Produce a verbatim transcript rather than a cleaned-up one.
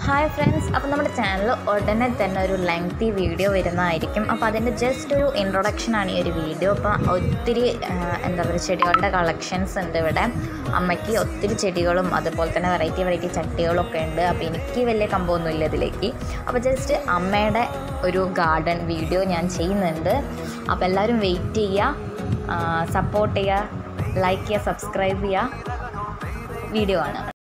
Hi friends, അപ്പോൾ നമ്മുടെ channel ഉടനെ തന്നെ ഒരു ലെങ്തി വീഡിയോ വരുന്നതായിരിക്കും. അപ്പോൾ അതിൻ്റെ ജസ്റ്റ് ഒരു ഇൻട്രൊഡക്ഷനാണ് ഈ ഒരു വീഡിയോ. അപ്പോൾ ഒത്തിരി എന്താ പറയുക ചെടികളുടെ കളക്ഷൻസ് ഉണ്ട് ഇവിടെ. അമ്മയ്ക്ക് ഒത്തിരി ചെടികളും അതുപോലെ തന്നെ വെറൈറ്റി വെറൈറ്റി ചട്ടികളൊക്കെ ഉണ്ട്. അപ്പോൾ എനിക്ക് വലിയ കമ്പമൊന്നുമില്ല ഇതിലേക്ക്. അപ്പോൾ ജസ്റ്റ് അമ്മയുടെ ഒരു ഗാർഡൻ വീഡിയോ ഞാൻ ചെയ്യുന്നുണ്ട്. അപ്പോൾ എല്ലാവരും വെയിറ്റ് ചെയ്യുക, സപ്പോർട്ട് ചെയ്യുക, ലൈക്ക് ചെയ്യുക, സബ്സ്ക്രൈബ് ചെയ്യുക. വീഡിയോ ആണ്.